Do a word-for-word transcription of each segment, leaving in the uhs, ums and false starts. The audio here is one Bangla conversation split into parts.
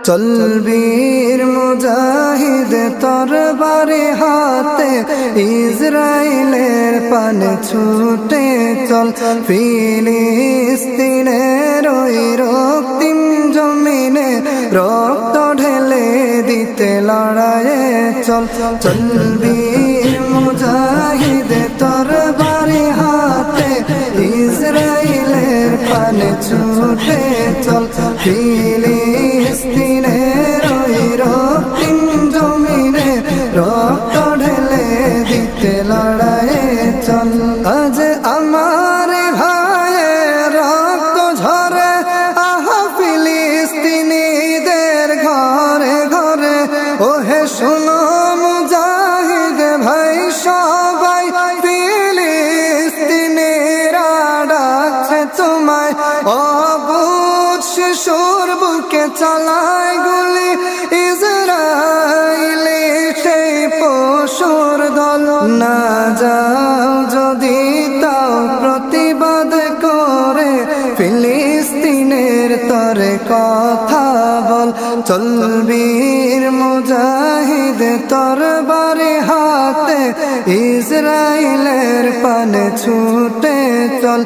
চল বীর মুজাহিদ তরবারি হাতে ইসরাইলের পানে ছুটে চল ফিলিস্তিনের ওই রক্তিম জমিনে রক্ত ঢেলে দিতে লড়াইয়ে চল চল বীর মুজাহিদ তরবারি হাতে ইসরাইলের পানে ছুটে চল ফিলিস্তিনের ওই রক্তিম জমিনে রক্ত ঢেলে দিতে লড়াইয়ে চল আজ আমার ভাইয়ের রক্ত ঝরে আহা ফিলিস্তিনিদের ঘরে ঘরে ওহে শোনো মুজাহিদ ভাই সবাই ফিলিস্তিনিরা ডাকছে তোমায় অবুঝ শিশুর বুকে চালায় গুলি ইসরাইলি সেই পশুর দল না যাও যদি তাও প্রতিবাদ করে ফিলিস্তিনের তরে কথা বল চল বীর মুজাহিদ তরবারি হাতে ইসরাইলের পানে ছুটে চল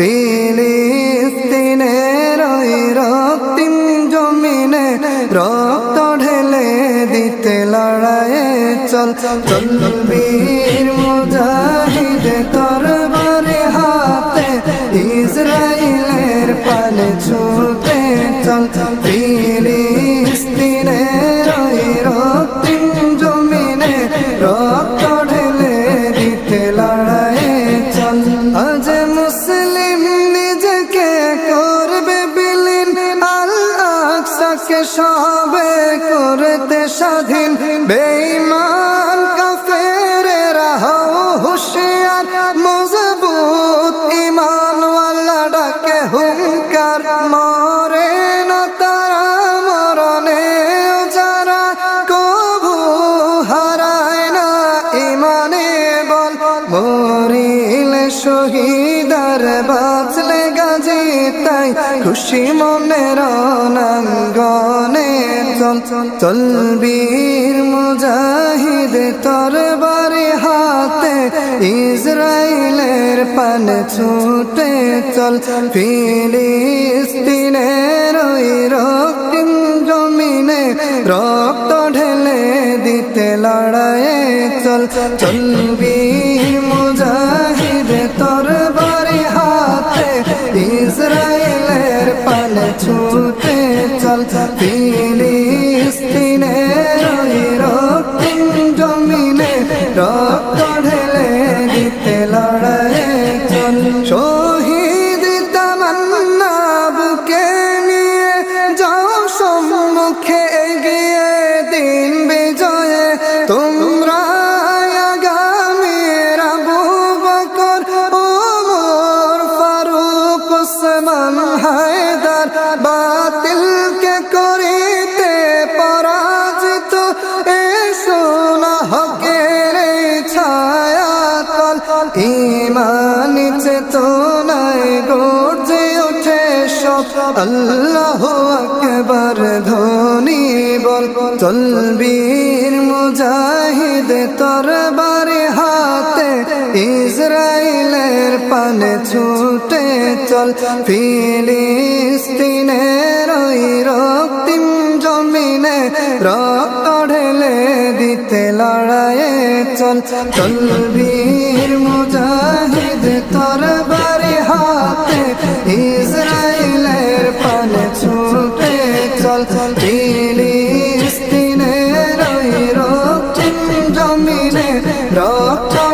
ফিলিস্তিনের ওই রক্তিম জমিনে রক্ত ঢেলে দিতে লড়াইয়ে চল চল বীর মুজাহিদ তরবারি হাতে ইসরাইলের পানে ছুটে চল ফিলিস্তিনের ওই রক্তিম জমিনে রক্ত ঢেলে দিতে লড়াইয়ে চল আজ মুসলিম নিজেকে করবে বিলীন আল আকসাকে সবে করতে স্বাধীন বেঈমান কাফেরেরা হও হুঁশিয়ার মজবুত ঈমান ওয়ালা ডাকে হুঙ্কার মরে না তারা মরণে যারা কভু হারায় না ঈমানে বল মরিলে শহীদার বাঁচলে গাজী তাই খুশি মনের অনাঙ্গনে চল চল বীর মুজাহিদ তরবারি হাতে ইসরাইলের পানে ছুটে চল ফিলিস্তিনের ওই রক্তিম জমিনে রক্ত ঢেলে দিতে লড়াইয়ে চল চল বীর মুজাহিদ তরবারি হাতে ইসরাইলের পানে ছুটে চল ফিলিস্তিনের ওই রক্তিম জমিনে রক্ত ঢেলে দিতে লড়াইয়ে চল শহীদ তামান্না বুকে নিয়ে যাও সম্মুখে এগিয়ে দিন বিজয়ে তোমরা আগামীর আবু বকর ওমর ফারুক ওসমান হায়দার বাতিলকে করিতে পরাজিত এসো না হকের ছায়াতল ঈমানি চেতনায় গর্জে ওঠে সব আল্লাহু আকবার ধ্বনি বল চল বীর মুজাহিদ তরবারি হাতে ইসরাইলের পানে ছুটে চল ফিলিস্তিনের ওই রক্তিম জমিনে রক্ত ঢেলে দিতে লড়াইয়ে চল চল বীর মুজাহিদ তরবারি হাতে ইসরাইলের পানে ছুটে চল ফিলিস্তিনের ওই রক্তিম জমিনে রক্ত